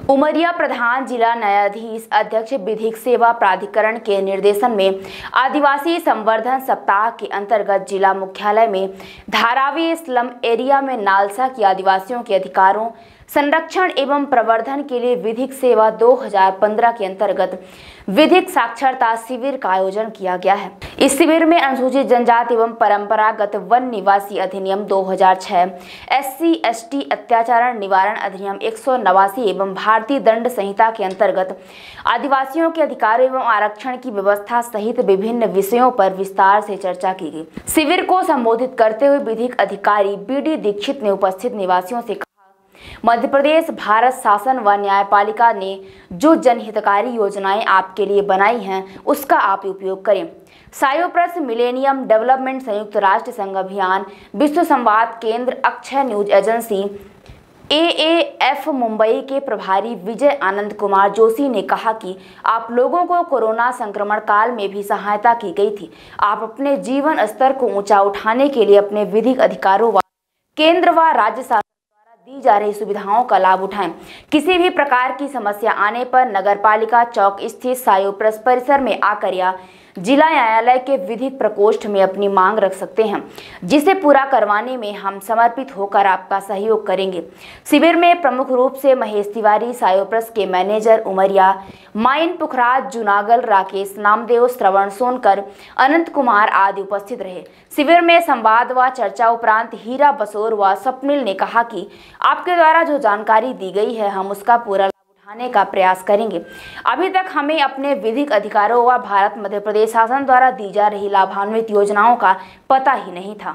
उमरिया प्रधान जिला न्यायाधीश अध्यक्ष विधिक सेवा प्राधिकरण के निर्देशन में आदिवासी संवर्धन सप्ताह के अंतर्गत जिला मुख्यालय में धारावी स्लम एरिया में नालसा की आदिवासियों के अधिकारों संरक्षण एवं प्रवर्धन के लिए विधिक सेवा 2015 के अंतर्गत विधिक साक्षरता शिविर का आयोजन किया गया है। इस शिविर में अनुसूचित जनजाति एवं परंपरागत वन निवासी अधिनियम 2006, SC/ST अत्याचार निवारण अधिनियम 189 एवं भारतीय दंड संहिता के अंतर्गत आदिवासियों के अधिकारों एवं आरक्षण की व्यवस्था सहित विभिन्न विषयों पर विस्तार से चर्चा की गई। शिविर को संबोधित करते हुए विधिक अधिकारी BD दीक्षित ने उपस्थित निवासियों से मध्य प्रदेश भारत शासन व न्यायपालिका ने जो जनहितकारी योजनाएं आपके लिए बनाई हैं उसका आप उपयोग करें। साइप्रस मिलेनियम डेवलपमेंट संयुक्त राष्ट्र संघ अभियान Vishwa Samvad Kendra Akshay news agency AAF Mumbai के प्रभारी विजय आनंद कुमार जोशी ने कहा कि आप लोगों को कोरोना संक्रमण काल में भी सहायता की गई थी। आप अपने जीवन स्तर को ऊंचा उठाने के लिए अपने विधिक अधिकारों व केंद्र व राज्य शासन दी जा रही सुविधाओं का लाभ उठाएं। किसी भी प्रकार की समस्या आने पर नगरपालिका चौक स्थित साइप्रस परिसर में आकर या जिला न्यायालय के विधिक प्रकोष्ठ में अपनी मांग रख सकते हैं, जिसे पूरा करवाने में हम समर्पित होकर आपका सहयोग करेंगे। शिविर में प्रमुख रूप से महेश तिवारी साइप्रस के मैनेजर, उमरिया माइन पुखराज जुनागल, राकेश नामदेव, श्रवण सोनकर, अनंत कुमार आदि उपस्थित रहे। शिविर में संवाद व चर्चा उपरांत हीरा बसोर व स्वप्निल ने कहा कि आपके द्वारा जो जानकारी दी गई है हम उसका पूरा उठाने का प्रयास करेंगे। अभी तक हमें अपने विधिक अधिकारों व भारत मध्य प्रदेश शासन द्वारा दी जा रही लाभान्वित योजनाओं का पता ही नहीं था।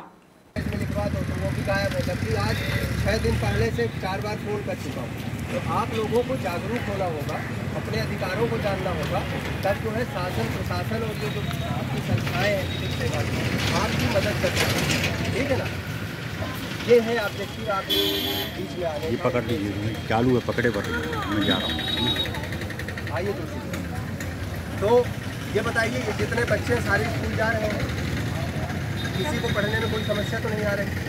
आज 6 दिन पहले से 4 बार फोन कर चुका हूँ। तो आप लोगों को जागरूक होना होगा, अपने अधिकारों को जानना होगा, तब जो है शासन प्रशासन और जो आपकी संस्थाएं हैं विधिक सेवा आपकी मदद कर सकते हैं। ठीक है ना, ये है ऑब्जेक्टिव। आप बीच में आ गए, पकड़ लीजिए, चालू है, पकड़े पर मैं जा रहा हूँ। आइए तो ये बताइए, ये जितने बच्चे सारे स्कूल जा रहे हैं, किसी को पढ़ने में कोई समस्या तो नहीं आ रही?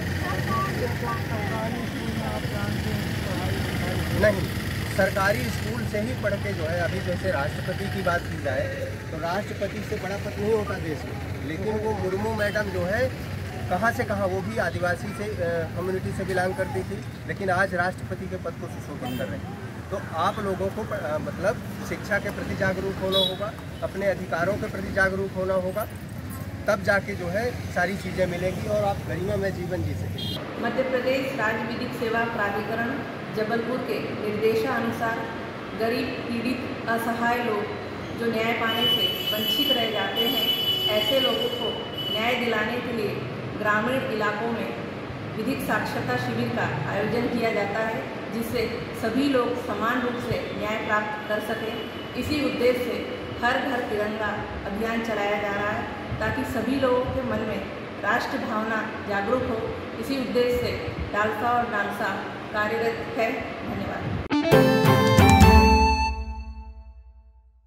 नहीं, सरकारी स्कूल से ही पढ़ के जो है, अभी जैसे राष्ट्रपति की बात की जाए तो राष्ट्रपति से बड़ा पद नहीं होता देश में, लेकिन वो मुर्मू मैडम जो है कहाँ से कहाँ, वो भी आदिवासी से कम्युनिटी से बिलोंग करती थी, लेकिन आज राष्ट्रपति के पद को सुशोभित कर रहे हैं। तो आप लोगों को मतलब शिक्षा के प्रति जागरूक होना होगा, अपने अधिकारों के प्रति जागरूक होना होगा, तब जाके जो है सारी चीज़ें मिलेंगी और आप गरिमामय जीवन जी सकेंगे। मध्य प्रदेश राज्य विधिक सेवा प्राधिकरण जबलपुर के निर्देशानुसार गरीब, पीड़ित, असहाय लोग जो न्याय पाने से वंचित रह जाते हैं, ऐसे लोगों को न्याय दिलाने के लिए ग्रामीण इलाकों में विधिक साक्षरता शिविर का आयोजन किया जाता है, जिससे सभी लोग समान रूप से न्याय प्राप्त कर सकें। इसी उद्देश्य से हर घर तिरंगा अभियान चलाया जा रहा है, ताकि सभी लोगों के मन में राष्ट्र भावना जागरूक हो। इसी उद्देश्य से डालसा और डांसा कार्यरत है। धन्यवाद।